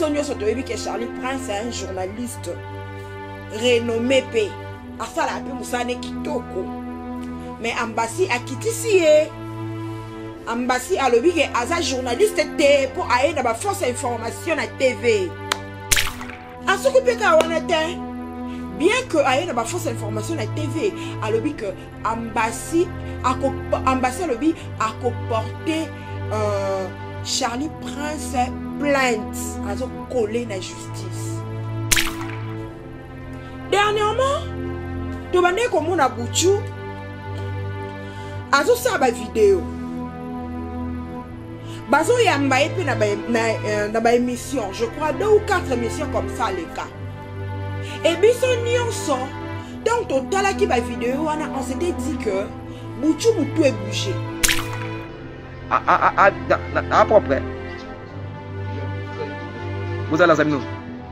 Bissonio Sotoyebi que Charlie Prince est un journaliste renommé P. Asala pe musane kitoko. Mais Ambassi a kitisi Ambassi a lobby que aza journaliste te pour aller dans la force information à TV. A ce que peka honnête. Bien que aille dans la fausse information à TV, à lobby que Ambassi a lobby a comporté Charlie Prince plainte à collé la justice. Dernièrement, tu vas dire comment on a bouchu à ça ba vidéo. Bazo yamba et puis na émission, je crois 2 ou 4 émissions comme ça les cas. Et bien, donc, total qui va vidéo, on s'était dit que Bouchou Moutou est bougé. À propre. Vous allez à la Samino.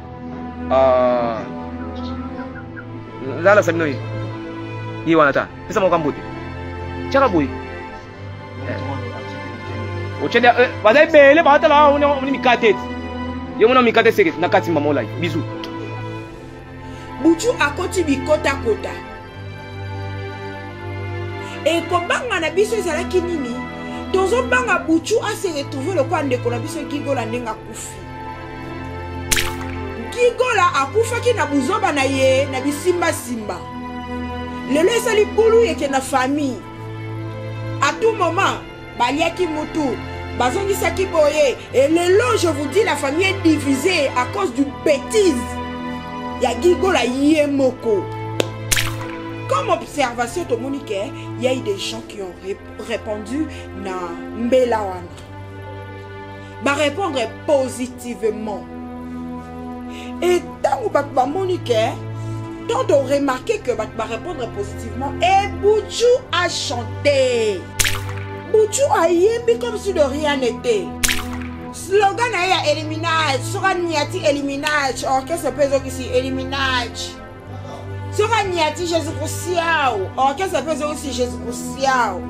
Là, la Samino. Il y a un tas. C'est ça mon camboute. Tiens, la bouille. Au Tchad, vous allez belle, vous allez là, on est mis 4 têtes. Il y a mis 4 têtes, on a 4 mamans là. Bisous. Bouchou a continué kota kota. Et comme banga na biso ezala kinini, tozo banga Bouchou a se retrouver le point de kona biso Gigola ndenga kufi. Gigola akufa ki na buzoba na ye na bisimba simba. Lelo esali bulu yeke na famille. À tout moment, baliaki mutu, bazongisaki boye. Et lelo je vous dis la famille est divisée à cause d'une bêtise. Ya Gigola Yemoko. Comme observation de Monique, il y a eu des gens qui ont répondu na Mbelawana. Va répondre positivement. Et tant que Monique, tant on remarqué que va répondre positivement, et Bouchou a chanté. Bouchou a yembi comme si de rien n'était. Slogan a éliminage, sera niati éliminage, orchestre peso ici éliminage. Sera niati Jésus Christiao, orchestre peso aussi Jésus Christiao.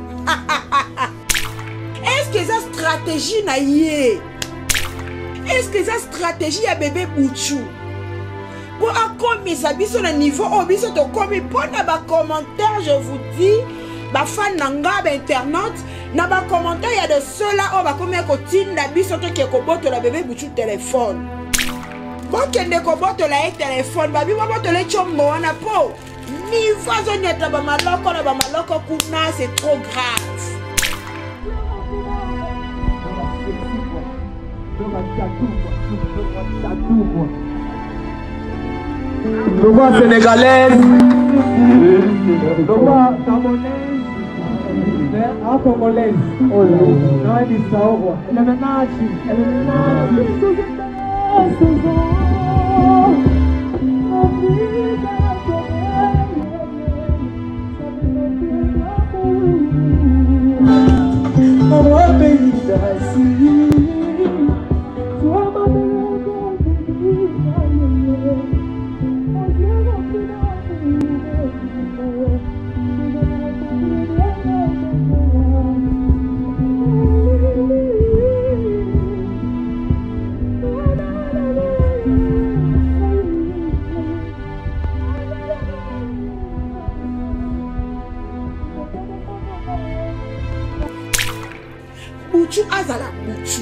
Est-ce que ça stratégie na yé? Est-ce que ça stratégie à bébé Bouchou? Pour accomplir sa biso na niveau au biso to komi pour na ba commentaire je vous dis, ba fan nanga ba internaute. Na ba commentaire il y a de ceux-là on va comme écouter na biso to ke ko boto la bébé Bouchou téléphone. Bon kende ko boto la téléphone ba bi ba boto le chombo wana po. Ni fazo nyata ba maloko kuna c'est trop grave. Loi sénégalaise, loi camerounaise, congolaise. Oh là, non, elle dit ça, oh, elle est Bouchou azala Bouchou.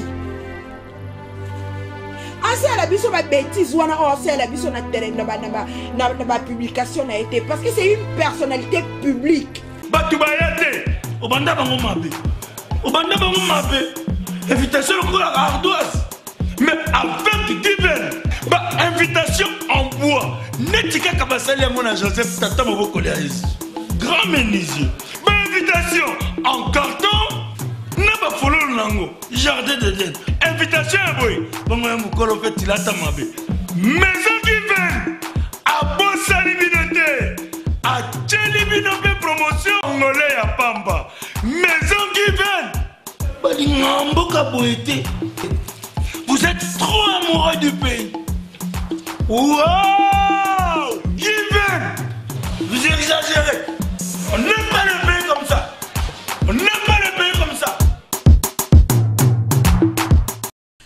Asa la biso ba bêtise wana o c'est la biso na terrain na publication a été parce que c'est une personnalité publique. Batu bayate obanda bango mabe. Obanda bango mabe. Invitation ko la ardoise. Mais avec divers ba invitation en bois. Netika kabasali ya mona Joseph Tata Maboko Léaïs. Grand menuisier. Ba invitation en carton. Naba follow nango jardin de d'Éden. Invitation à boy. Bongo mukolo fait tilata mabe. Maison divine. A bossa libinoté. A tchelibinope promotion angolais à Pamba. Maison divine. Bali ngamboka boité. Vous êtes trop amoureux du pays. Wow! Divine. Vous exagérez. On n'aime pas le pays comme ça. On n'aime pas le pays comme ça.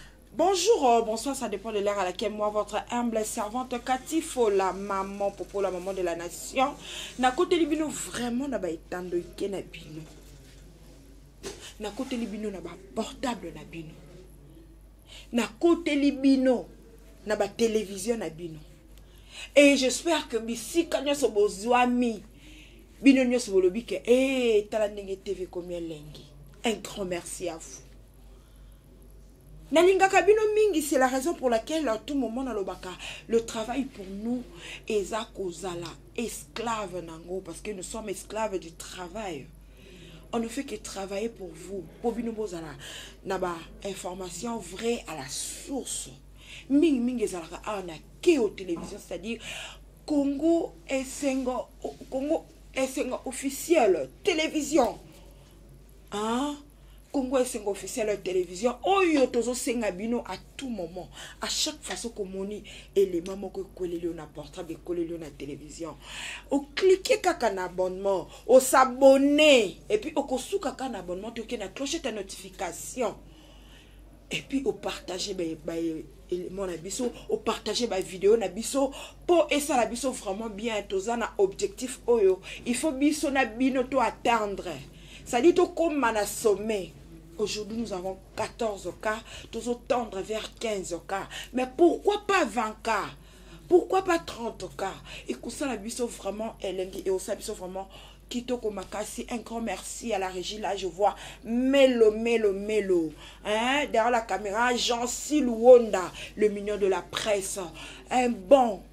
Bonjour, bonsoir, ça dépend de l'heure à laquelle moi, votre humble servante Katifo, la maman, popo, la maman de la nation, na côté libino vraiment na ba etando ike na bino. Na côté libino na ba portable na bino. Na côté libino na ba télévision na bino. Et j'espère que bisi kanyo so bozwami bino nyo so bolobi ke tala ndenge TV combien lengi. Un grand merci à vous. Nalingaka bino mingi, c'est la raison pour laquelle à tout moment dans le travail pour nous est kozala esclave nango, parce que nous sommes esclaves du travail. On ne fait que travailler pour vous. Pour bino bozala naba information vraie à la source. Mingi zalaka ana ke au télévision, c'est-à-dire Congo Esengo officiel télévision. Hein? Congo est un officiel de télévision. Oyo tozo senga bino à tout moment. À chaque façon qu'on moni élément moko collé na portable collé na télévision. O cliquer kaka na abonnement, o s'abonner et puis o kosu kaka na abonnement to na clocher ta notification. Et puis au partager élément na biso, au partager vidéo na biso pour et ça la biso vraiment bien toza na objectif oyo. Il faut biso na bino to atteindre. Ça dit tout comme na sommet. Aujourd'hui, nous avons 14 cas, tous tendre vers 15 cas. Mais pourquoi pas 20 cas? Pourquoi pas 30 cas? Et que ça, la biso vraiment, et aussi biso vraiment, Kitoko Makasi, un grand merci à la régie. Là, je vois Melo. Hein? Derrière la caméra, Jean-Sil Wonda, le mignon de la presse. Un bon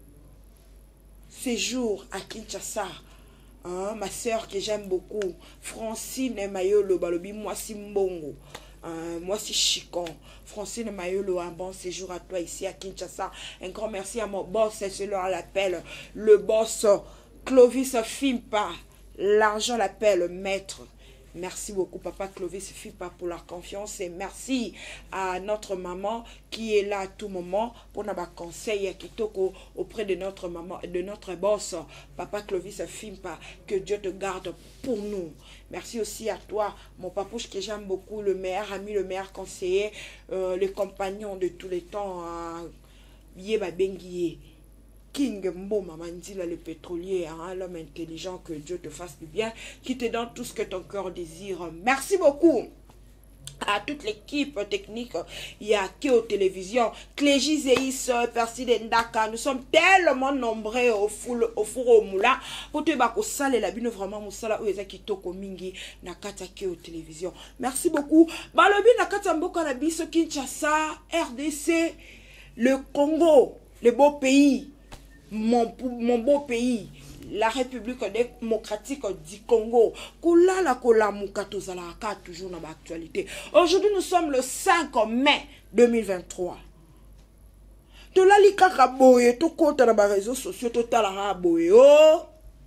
séjour à Kinshasa. Hein, ma soeur que j'aime beaucoup, Francine Mayolo, balobi moi si mbongo, moi si chicon, Francine Mayolo, un bon séjour à toi ici à Kinshasa. Un grand merci à mon boss, c'est celui on l'appelle le boss Clovis Fimpa, l'argent l'appelle maître. Merci beaucoup, papa Clovis Fimpa, pour la confiance et merci à notre maman qui est là à tout moment pour nous conseiller kitoko auprès de notre maman, de notre boss, papa Clovis Fimpa. Que Dieu te garde pour nous. Merci aussi à toi, mon papouche que j'aime beaucoup, le meilleur ami, le meilleur conseiller, le compagnon de tous les temps, Yeba Benguié. King Mboma Mandila, le pétrolier, hein, l'homme intelligent, que Dieu te fasse du bien, qui te donne tout ce que ton cœur désire. Merci beaucoup à toute l'équipe technique. Il y a Keo Télévision, Clégie Zeis, Percy Dendaka. Nous sommes tellement nombreux au four au moulin. Pour te bako sale la bino vraiment musala ou ezaki toko mingi nakata Keo Télévision. Merci beaucoup. Balobi nakata mboka na biso Kinshasa, RDC, le Congo, le beau pays. Mon beau pays, la République démocratique du Congo. Koulala kolamuka tozalaka toujours dans l'actualité. Aujourd'hui, nous sommes le 5 mai 2023. Tolali kaka boye, to kota na ba réseaux sociaux, totalaka boye. Oh!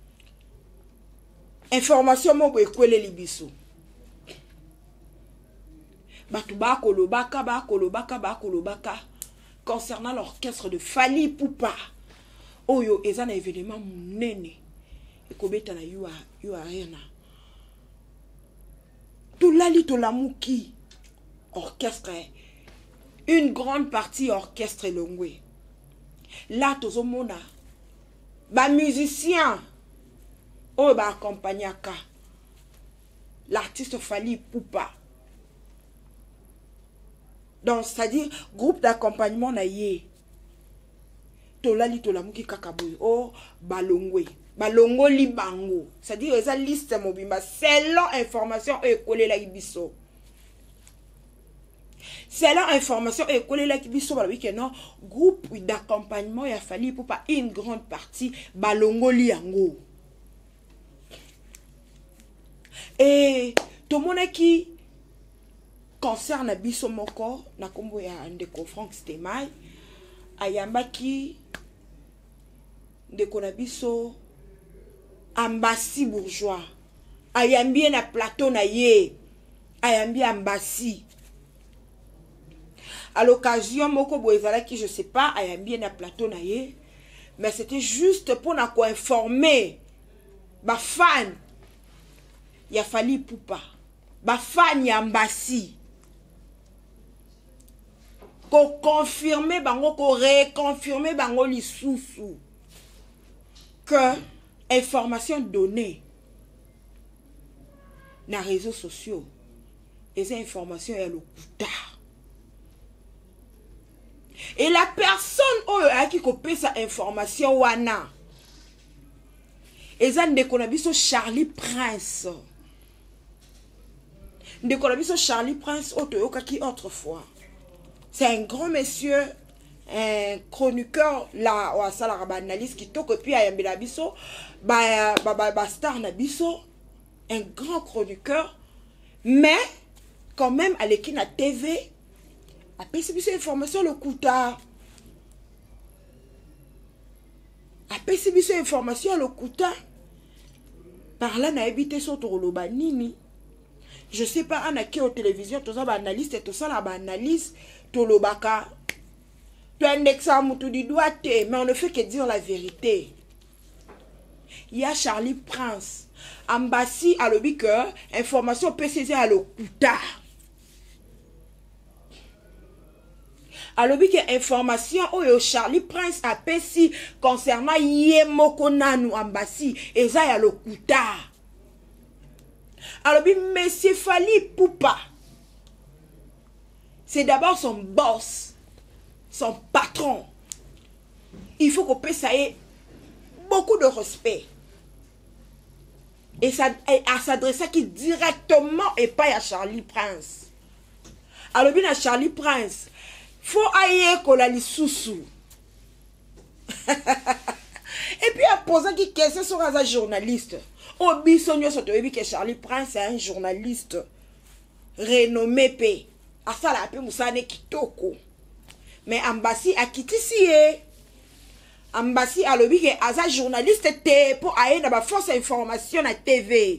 Information mo boye kwele libiso. Batu ba kolobaka. Concernant l'orchestre de Fally Poupa. Oyo ezana événement munene ekobeta na yu arena tulali tolamuki orchestre une grande partie orchestre Longwe là tozomona ba musicien oyo ba accompagnaka l'artiste Fally Poupa, donc c'est-à-dire groupe d'accompagnement na ye tolali tolamuki kakaboy o balongo libango, c'est-à-dire eza liste mobimba selon information ekole la biso, selon information ekole la biso balobi que non groupe d'accompagnement ya Fally Poupa une grande partie balongo liango et to monaki concerne biso moko na kombo ya ndeko Frank Stemai ayambaki ndeko na biso Ambassi bourgeois ayambi na plateau na ye ayambi Ambassi à l'occasion moko boezala qui je sais pas ayambi na plateau na ye, mais c'était juste pour na ko informer ba fan ya Fally Poupa, ba fan ya Ambassi ko confirmer bango, ko reconfirmer bango lisusu que information donnée dans les réseaux sociaux et ces informations est le coup. Et la personne qui copie sa information wana et ça ne Charlie Prince. Charlie Prince qui autrefois. C'est un grand monsieur, un chroniqueur là ou ça la analyse qui toque puis à yambela biso star na biso, un grand chroniqueur, mais quand même à l'équipe na TV a perçu information le kuta. A perçu information le kuta. Par là na évité sur toloba nini. Je sais pas on a qui au télévision tout ça ba analyste et tout ça la ba analyse tolobaka. Tu indexes tout du doigt mais on ne fait que dire la vérité. Il y a Charlie Prince. Ambassi à l'obi que information PCZ à le kuta. Alors, que information au Charlie Prince a pessi concernant Yemoko Nanu Ambassi et ça y a le kuta. Alors, monsieur Fali Poupa, c'est d'abord son boss, son patron. Il faut qu'on puisse ait beaucoup de respect. Et ça à s'adresser qui directement et pas à Charlie Prince. Alors, bien à Charlie Prince. Faut aille kolali sousou. Et puis à poser qui question sur un journaliste. Au bisonio soto que Charlie Prince est un journaliste renommé p. À ça la pe musane kitoko. Mais Ambassi a quitté si Ambassi a le que as journaliste te pour aller dans la fausse information à TV.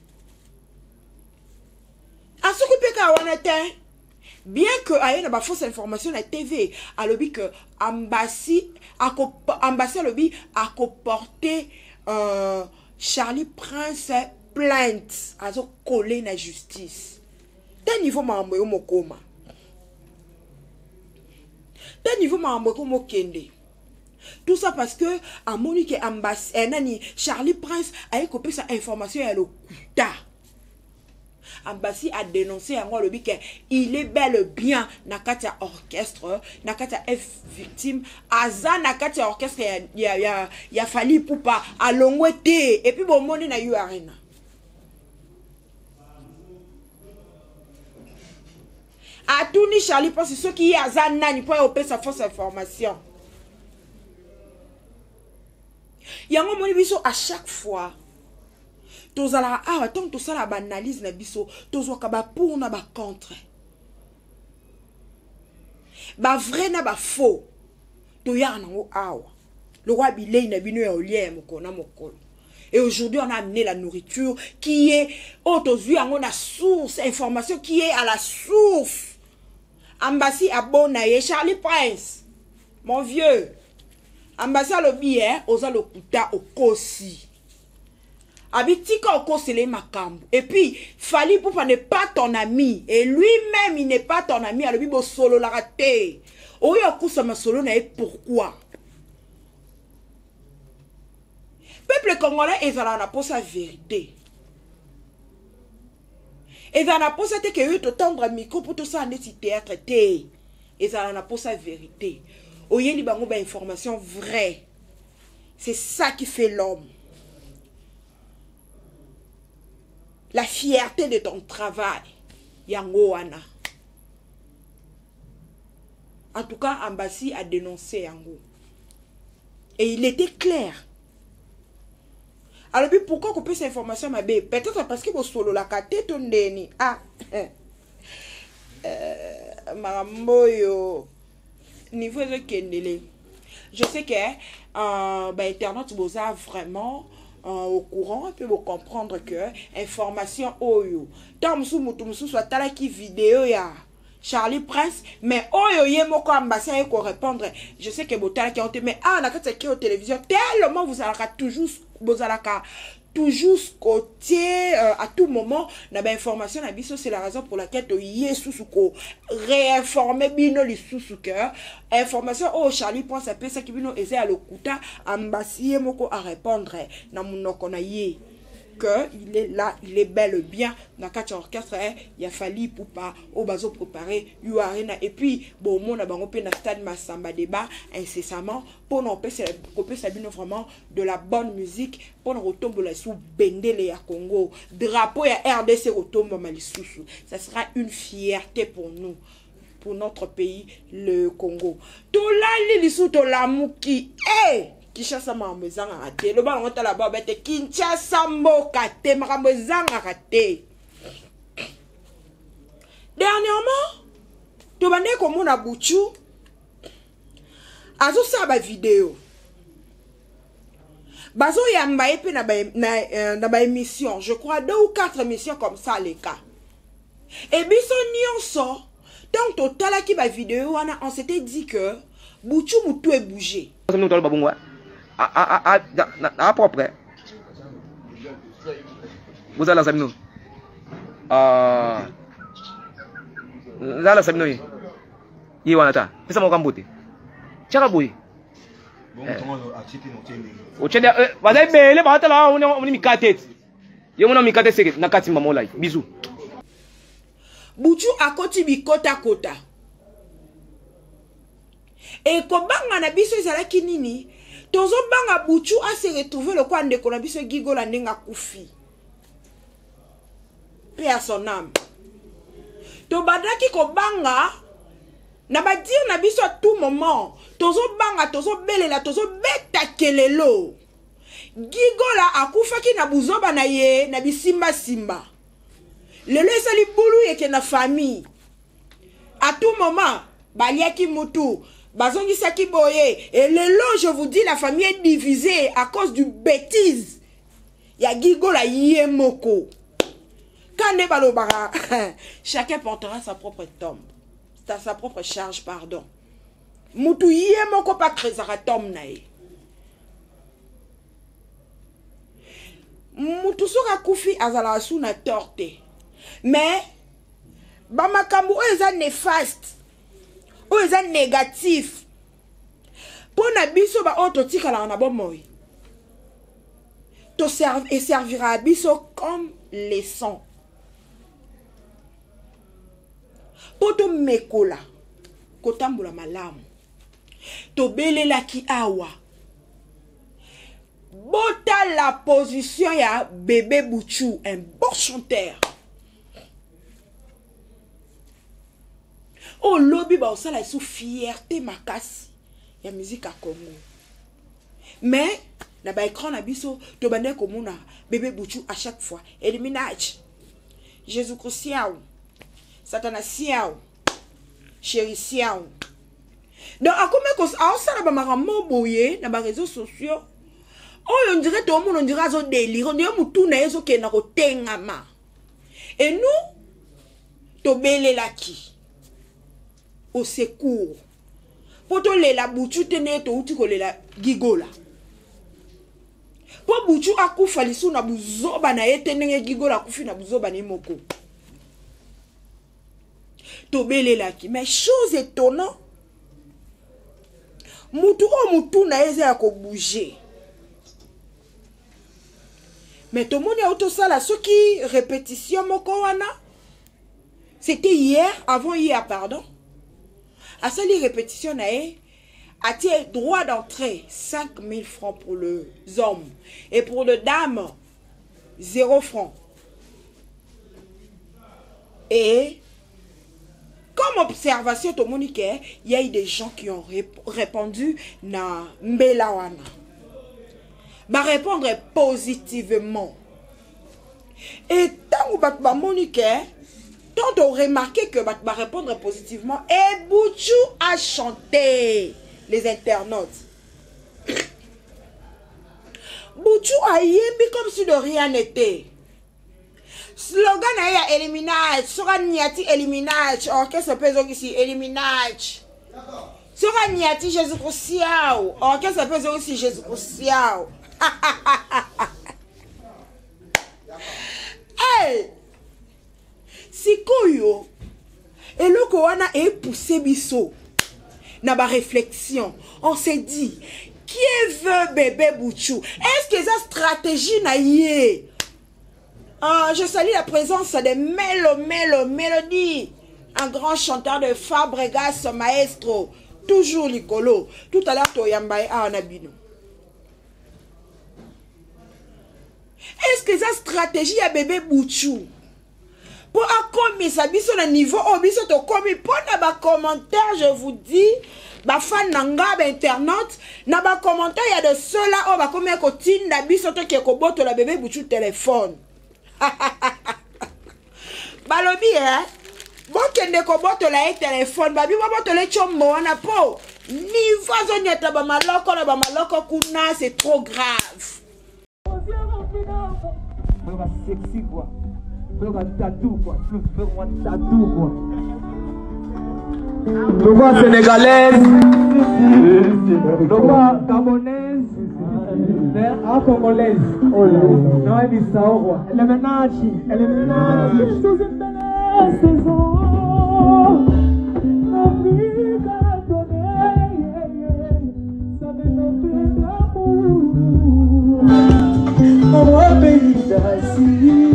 À ce que peut qu'on bien que aille na ba fausse information na TV a lobby que Ambassi a lobby a comporté Charlie Prince plainte a collé na justice d'un niveau mambo yo mokoma d'un niveau mambo ko mokende tout ça parce que a Monique Ambassi nani Charlie Prince a copié sa information à le kuta. Ambassi a dénoncé en le que il est bel et bien Nakatia orchestre, Nakatia F victime, Aza Nakatia orchestre y a fallu pour pas à l'ongwete et puis bon monde na eu arena. A tout ni Charlie parce ceux qui Aza nani pour opérer sa fausse information. Y a un moment biso à chaque fois. Tozala tant tout ça la analyse na biso tozo ka ba pour na ba contre ba vrai na ba faux to ya na ngo awa le roi bilei na bino ya olier mokona mokolo et aujourd'hui on a amené la nourriture qui est autozu yango na source information qui est à la source. Ambassi abona ye Charlie Prince mon vieux Ambassi le billet oza le kuta okosi Abitika okosele makambo. Et puis, Fali Poupa n'est pas ton ami. Et lui-même, il n'est pas ton ami. Alors, il solo la raté. Oyo kusama solo na pourquoi? Peuple congolais, ils en a pour sa vérité. Ils en a pour ça que eux te tendre micro pour tout ça en est théâtre. Ils en a pour sa vérité. Oye li bango ba information vraie. C'est ça qui fait l'homme. La fierté de ton travail. Yango wana. En tout cas, Ambassi a dénoncé Yango. Et il était clair. Alors, pourquoi qu'on peut cette information, ma belle? Peut-être parce que vous solo la kate ton deni. Ah. Maramboyo. Niveau de Kendele. Je sais que Internet vous a vraiment au courant, et puis vous comprendre que information oyo. Tant musu soit tala qui vidéo ya Charlie Prince, mais oyo yemoko Ambassi ko répondre. Je sais que botala qui ont mais ah na kati ki au télévision tellement vous allez toujours vous allez toujours côté à tout moment na ba information na biso, c'est la raison pour laquelle to yesusu ko réinformer bino li susu cœur information oh Charlie pense à pesa ki bino essayer à lokuta ambasier moko à répondre na munoko na ye que il est là, il est bel et bien dans quatre orchestre, il a fallu pour pas au bazo préparer Arena et puis bon mon a bango pe na stade Massamba débat incessamment pour non couper sabino vraiment de la bonne musique pour nous retomber sous bendele ya Congo drapeau ya RDC retombe malisusu, ça sera une fierté pour nous, pour notre pays le Congo. To la li sous to la muki Kinshasa mamezanga raté. Le ballon est là-bas, bête Kinshasa mboka te mamezanga raté. Dernièrement, tu vas dire comme on a bouchu. Azo sa ba vidéo. Bazo yamba epe na ba émission, je crois 2 ou 4 émissions comme ça les cas. Et biso nyonso, donc total ki ba vidéo on s'était dit que bouchu mutu est bougé. Propre. Vous allez la Zala sabino yi. Yi wanata. Pesa mo kambuti. Chaka boy. Ochende bazai bele bata la on mikate. Yo mona mikate seke na kati mama olai. Bisous. Bouchu akoti bikota kota. Et kobanga na biso ezalaki nini? Tozo banga Bouchu a se retrouver le coin de Konabiso Gigo la nenga kufi. Paix à son âme. To badaki ko banga na ba dire na biso à tout moment. Tozo banga, tozo belela, tozo beta kelelo. Gigo la akufaki na buzoba na ye na bisimba simba. Lelo esali bulu yeke na famille. À tout moment, baliaki mutu. Bazongi saki boye. Et lelo, je vous dis, la famille est divisée à cause du bêtise. Ya Gigo la yemoko. Kane balobara. Chacun portera sa propre tombe. Sa propre charge, pardon. Mutu yemoko pa krezara tombe nae. Mutu soka kufi azala asu na torte. Mais, bamakambu eza néfaste. Ou est négatif pour na biso ba auto tika la na bomoy to serve et servira à biso comme leçon pour to mekola kotambola malamu to belela ki awa bota la position ya bébé Bouchu, un bon chanteur. Oh, lobby, bah, ça, là, sous fierté, makasi. Il y a musique à Congo. Mais, na ba écran, na biso, to bande comme na bébé Bouchu à chaque fois. Éliminage. Jésus-Christ, siaou. Satanas, siaou. Chéri, siaou. Donc, à combien que ça, na ba maramo boye, na ba réseaux sociaux. Oh, on dirait tout le monde, on dirait zo délire. On dirait moutou na yezo ke na rotengama. Et nous, to bele la ki. Au secours. Pour to le la Bouchu tene to uti ko le la Gigo la. Pour Bouchu akufa lisu na buzoba na etene Gigo la kufi na buzoba na moko. To bele la ki. Mais chose étonnante. Moutou na eze ya ko bouger. Mais tout le monde a auto ça là. Ce qui répétition moko wana. C'était hier, avant hier, pardon. À ça, les répétitions, a tiré droit d'entrée 5 000 francs pour les hommes. Et pour les dames, 0 francs. Et comme observation, tout le monde, il y a eu des gens qui ont répondu na mbelawana. Va répondre positivement. Et tant que va monique, tant on remarqué que va répondre positivement, et Bouchu a chanté, les internautes. Bouchu a yémi comme si de rien n'était. Slogan a éliminage, sera niati éliminage, orchestre pèse ici, éliminage. Sera niati Jésus Christiao, orchestre pèse aussi Jésus Christiao. Sikoyo, et le Koana est poussé biso. Na ba réflexion, on s'est dit, qui veut bébé Bouchou? Est-ce que ça stratégie na yé? Je salue la présence de Mélodie, un grand chanteur de Fabregas, maestro, toujours Nicolo. Tout à l'heure, Toyambaye a un abino. Est-ce que ça stratégie à bébé Bouchou? Pour accomplir sa biso na niveau, au biso to komi, pour na ba commentaire, je vous dis, ba fan nanga, ba internaute, na ba commentaire, il y a de ceux-là, oh, ba komi ko tin na biso to ki ko boto la bébé Bouchou téléphone. Balobi, hein? Bon, kende ko boto la téléphone, babi, ba boto le chombo, wana po. Niveau zonyeta ba maloko kuna, c'est trop grave. Sexy quoi. Un tatou quoi. Un tatou quoi. Le voix sénégalaise. Le voix gabonaise. Ah, congolaise. Oh là. Non, elle dit ça au roi. Elle est menaci. Elle est menaci. Je suis une belle saison. La vie qu'a donné. Ça donne un d'amour. On va payer d'acier.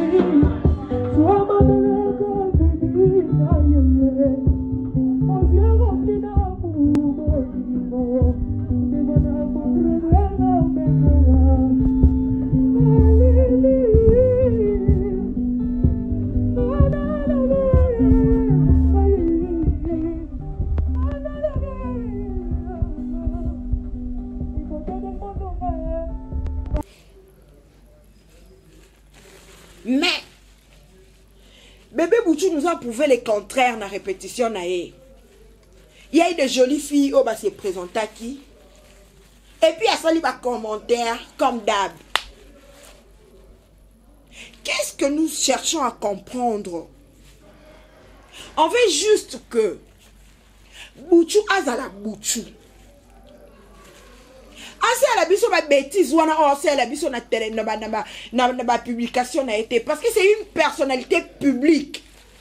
Mais bébé Bouchou nous a prouvé le contraire dans la répétition. Il y a eu de jolies filles qui se présentent qui. Et puis il y a sali des commentaires comme d'hab. Qu'est-ce que nous cherchons à comprendre? On veut juste que Bouchou azala Bouchou. C'est à la biso ba bêtise ou c'est à la biso na télé na publication n'a été parce que c'est une personnalité publique.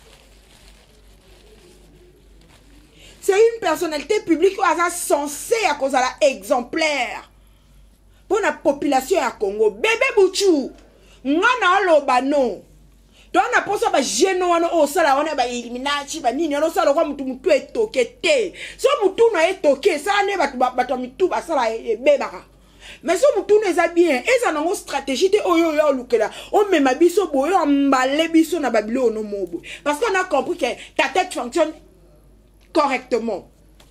C'est une personnalité publique qui est censée à cause de la exemplaire pour la population à Congo. Bébé Bouchou, ngana lobano. Donc on a pensé ba geno wana o sala wana ba Illuminati ba nini on sala kwa mutu est toqué te. So mutu na est toqué ça ne ba mitu ba sala bebaka. Mais so mutu na bien et ça nango stratégie te oyo yo lukela. O mema biso boyo emballé biso na babilo no mobo. Parce qu'on a compris que ta tête fonctionne correctement.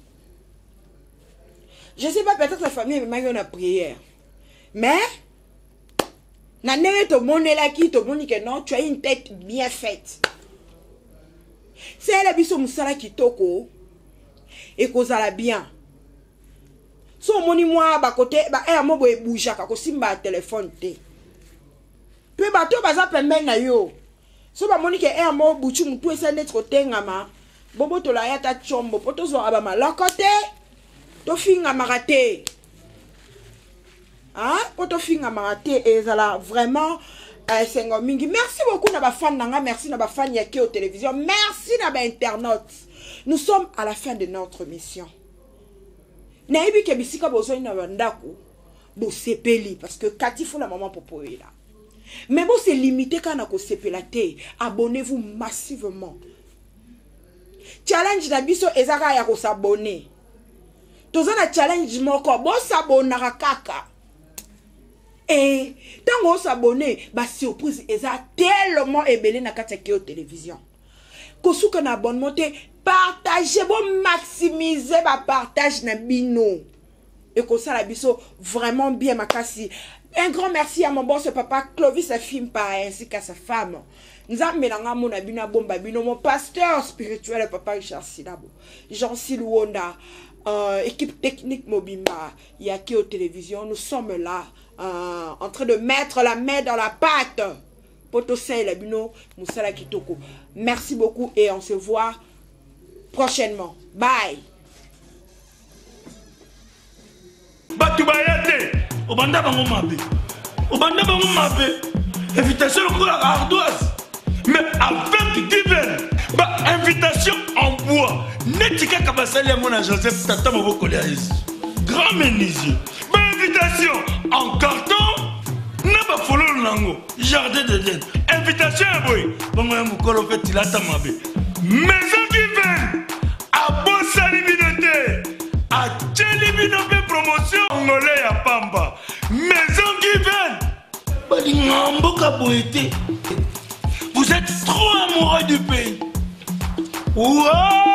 Je sais pas, peut-être la famille m'a eu une prière. Mais na nene to mone la ki to moni que non, tu as une tête bien faite. C'est la biso musala kitoko et kozala bien. So moni moi ba côté ba mo boye bouja ka ko simba téléphone te. Puis ba to ba za pembe na yo. So ba moni que mo buchu mutu esa net côté ngama. Bobo to la yata chombo poto zo aba malakote. To finga marate. Hein? Poto finga marate et ça vraiment Sengomingi. Merci beaucoup na ba fan nanga, merci na ba fan yaki au télévision, merci na ba internautes. Nous sommes à la fin de notre mission. Naibi ke bisika bozo na bandako bo sepeli parce que Kati fou la maman popo est là. Mais bon c'est limité quand na ko sepelate, abonnez-vous massivement. Challenge na biso ezaka ya ko s'abonner. Tozana challenge moko bo s'abonnera kaka. Et tant qu'on s'abonne, bah surprise, ils ont tellement ébellé na kateke au télévision. Kosuka na abonnement, partagez, bon maximiser, bah partage na bino. Et comme ça la biso vraiment bien makasi. Un grand merci à mon boss papa Clovis Afimpa ainsi qu'à sa femme. Nous avons mélangé mon abina bomba bino mon pasteur spirituel papa Richard Silabo. Jean Silouonda, équipe technique Mobimba, Yaki au télévision, nous sommes là. En train de mettre la main dans la pâte. Potosei Labino, Moussala Kitoko. Merci beaucoup et on se voit prochainement. Bye. Batu bayate, obanda bango mabe. Obanda bango mabe. Invitation pour la ardoise. Mais avec divers. given. Bah, invitation en bois. Netika Kabasali à mon Joseph Tata Moboko Léaïs. Grand menuisier. Bah, invitation en carton. N'a pas follow nango. Jardin d'Éden. Invitation à boy. Bon, moi, mon colo fait il a tamabé. Maison given. À Bossa Libinoté. À Tchelibinoté promotion. Angolais à Pamba. Maison given. Bah, l'ingamboka boété. Vous êtes trop amoureux du pays. Wow!